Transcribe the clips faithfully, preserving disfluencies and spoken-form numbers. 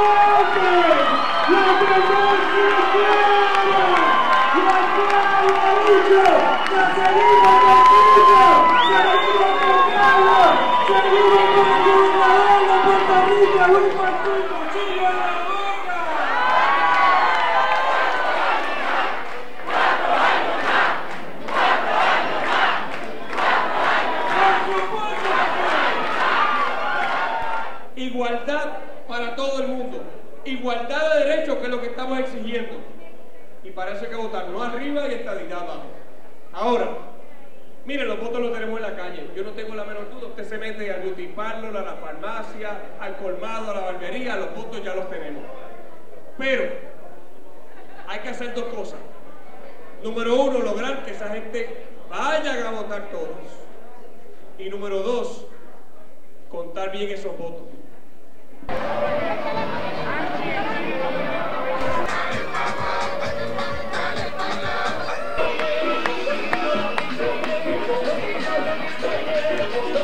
Igualdad para todo el mundo, igualdad de derechos, que es lo que estamos exigiendo, y para eso hay que votar no arriba y estadidad abajo. Ahora, miren, los votos los tenemos en la calle, yo no tengo la menor duda. Usted se mete al beauty parlor, a la farmacia, al colmado, a la barbería, los votos ya los tenemos, pero hay que hacer dos cosas. Número uno, lograr que esa gente vayan a votar todos, y número dos, contar bien esos votos.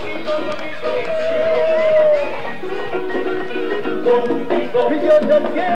Contigo yo no quiero.